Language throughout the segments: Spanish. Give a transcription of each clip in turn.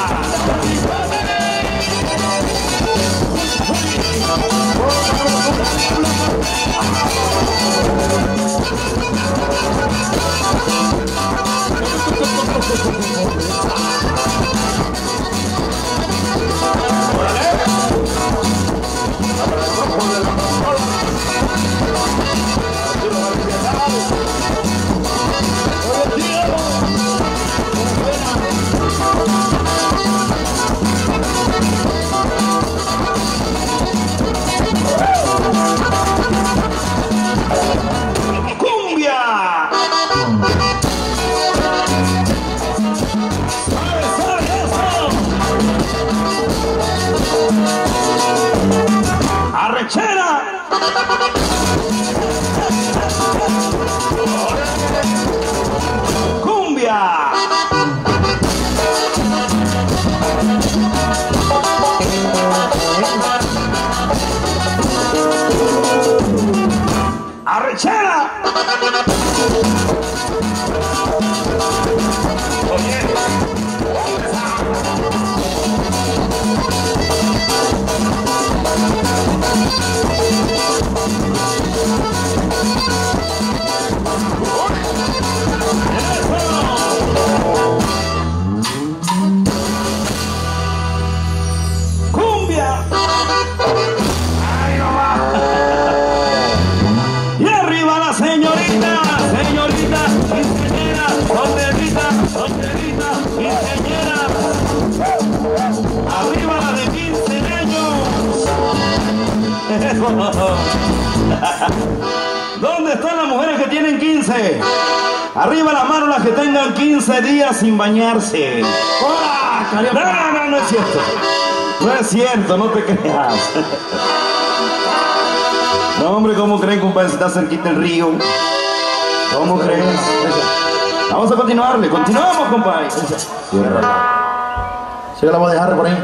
¿Dónde están las mujeres que tienen 15? Arriba la mano las que tengan 15 días sin bañarse. No, no es cierto. No es cierto, no te creas. No, hombre, ¿cómo creen, compadre, si está cerquita el río? ¿Cómo crees? Vamos a continuarle, continuamos, compadre. Sí, la voy a dejar por ahí.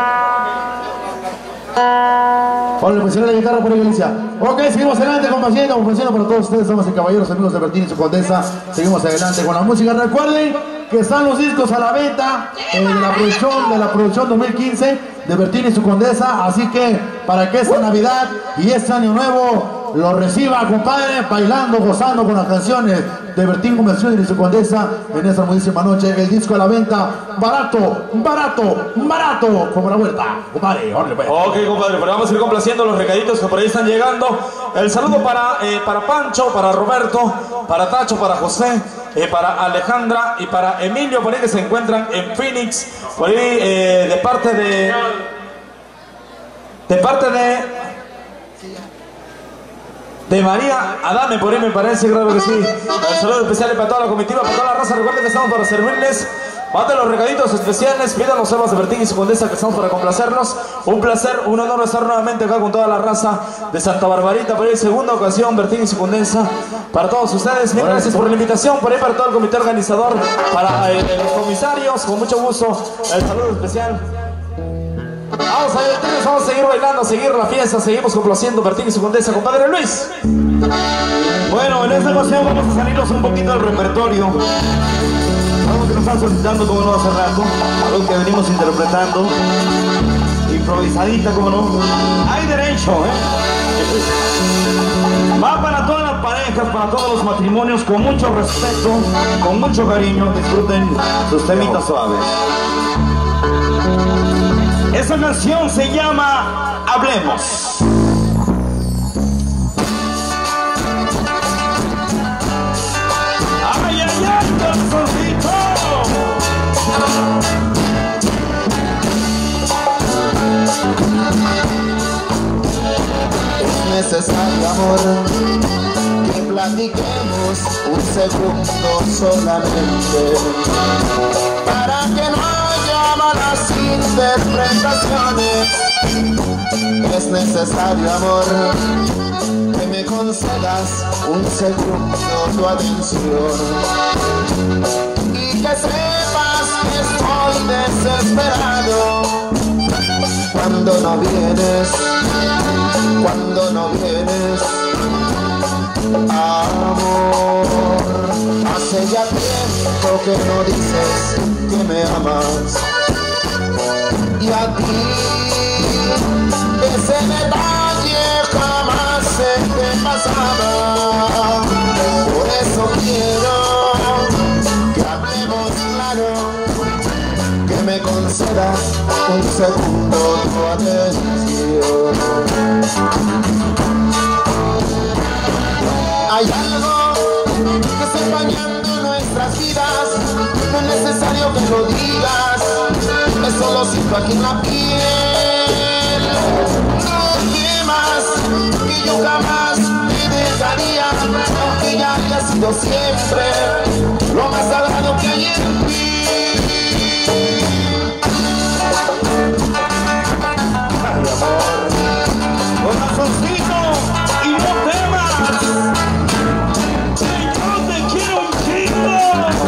Hola, pues la guitarra por ahí, Galicia. Ok, seguimos adelante, compañeros, para todos ustedes, damas y caballeros, amigos de Bertín y su Condesa. Seguimos adelante con la música. Recuerden que están los discos a la venta de la producción 2015 de Bertín y su Condesa. Así que para que esta Navidad y este Año Nuevo lo reciba, compadre, bailando, gozando con las canciones de Bertín Comercial y su Condesa en esta hermosísima noche. El disco a la venta, barato, barato, barato, como la vuelta, compadre. Ok, compadre, pero vamos a ir complaciendo los recaditos que por ahí están llegando. El saludo para Pancho, para Roberto, para Tacho, para José, para Alejandra y para Emilio, por ahí que se encuentran en Phoenix, por ahí de parte de María Adame, por ahí me parece, claro que sí. El saludo especial para toda la comitiva, para toda la raza. Recuerden que estamos para servirles. Manden los recaditos especiales, pidan los selvas de Bertín y su Condesa, que estamos para complacerlos. Un placer, un honor estar nuevamente acá con toda la raza de Santa Barbarita, por ahí segunda ocasión, Bertín y su Condesa. Para todos ustedes, mil gracias por la invitación, por ahí para todo el comité organizador, para los comisarios, con mucho gusto, el saludo especial. Vamos a divertirnos, vamos a seguir bailando, a seguir la fiesta, seguimos complaciendo Bertín y su Condesa, compadre Luis. Bueno, en esta ocasión vamos a salirnos un poquito del repertorio. Algo que nos están solicitando, como no, hace rato. Algo que venimos interpretando. Improvisadita, como no. Hay derecho, Va para todas las parejas, para todos los matrimonios, con mucho respeto, con mucho cariño. Disfruten sus temitas suaves. Esa canción se llama Hablemos. ¡Ay, ay, ay, corazoncito! Es necesario, amor, que platiquemos un segundo solamente, para que no haya malas interpretaciones. Es necesario, amor, que me concedas un segundo tu atención y que sepas que estoy desesperado cuando no vienes, amor. Hace ya tiempo que no dices que me amas, a ti. Ese detalle jamás se te pasaba. Por eso quiero que hablemos claro, que me concedas un segundo tu atención. Hay algo que está empañando nuestras vidas, no es necesario que lo digas, eso lo siento aquí en la piel. No temas que yo jamás te dejaría, aunque ya haya sido siempre lo más sagrado que hay en mí. Corazoncito, y no temas, que yo te quiero un chingo.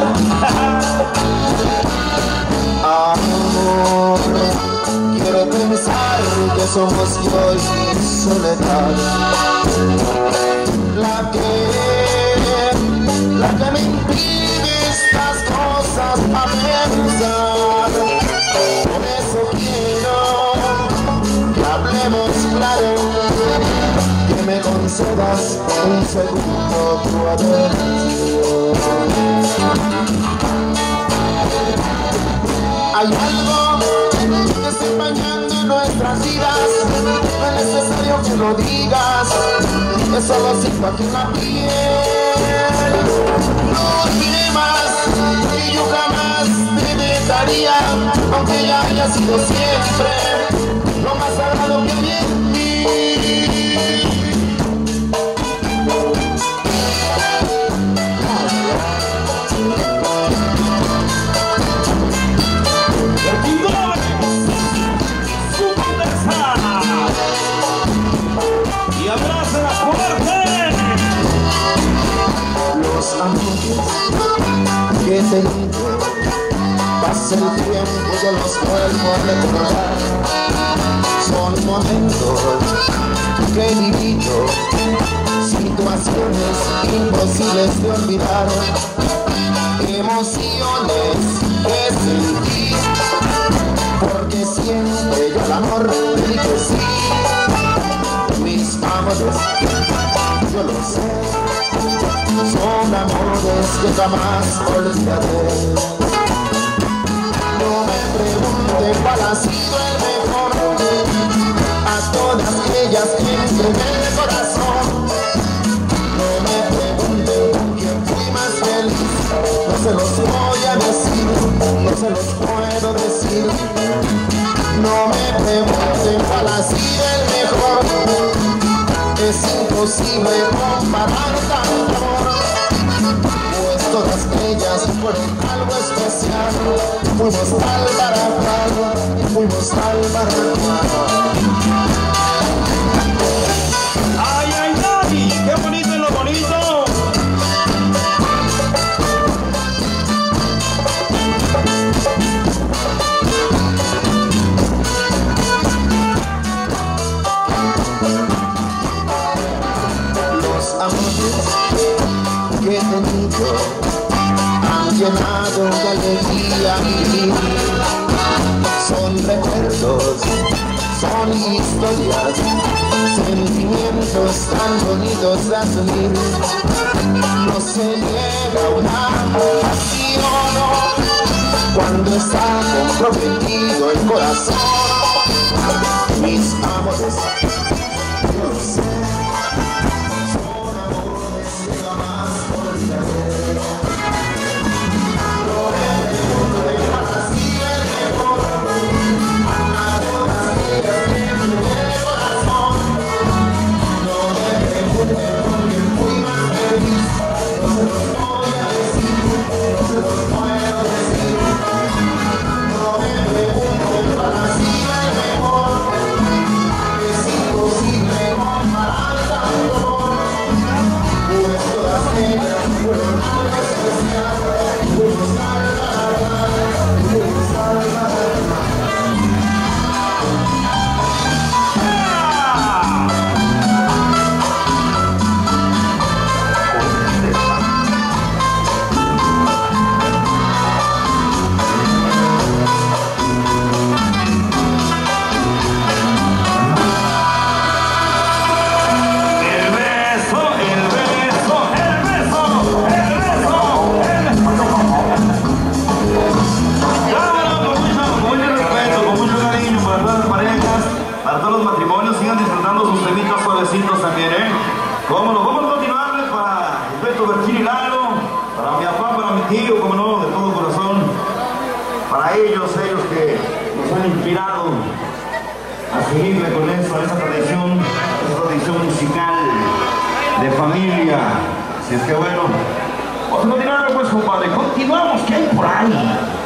Amor, quiero pensar que somos yo y mi soledad, la que me impide estas cosas a pensar. Por eso quiero que hablemos claro, que me concedas un segundo tu atención. Hay algo que está empañando nuestras vidas, no es necesario que lo digas, eso lo siento aquí en la piel. No temas que yo jamás te dejaría, aunque ya haya sido siempre lo más sagrado que hay en mí. Y abrázala fuerte. Los amores que he tenido, pasa el tiempo, yo los vuelvo a recordar. Son momentos que he vivido, situaciones imposibles de olvidar, emociones que sentí, porque siempre yo al amor le dije sí. Mis amores, yo lo sé, son amores que jamás olvidaré. No me pregunten cuál ha sido el mejor, a todas ellas que entregué el corazón. No me pregunten con quién fui más feliz, no se los voy a decir, no se los puedo decir. No me pregunten cuál ha sido el mejor, es imposible comparar tanto amor, pues todas ellas fueron algo especial. Fuimos tal para cual, fuimos tal para cual. Ay, ay, ay, qué bonito es lo bonito. Los amores que he tenido han llenado de alegría mi vida. Son recuerdos, son historias, sentimientos tan bonitos de asumir. No se niega una pasión cuando está comprometido el corazón. Mis amores, yo lo sé, son amores que jamás olvidaré. No me pregunto de cuál ha sido el mejor, a todas ellas que me entregué el corazón. No me pregunten por quién fui más feliz, no se los voy a decir, no se los puedo decir. No me pregunten cuál ha sido el mejor, es obligado a seguirle con eso, a esa tradición musical de familia. Así es que bueno, vamos a continuar pues, compadre, continuamos, ¿qué hay por ahí?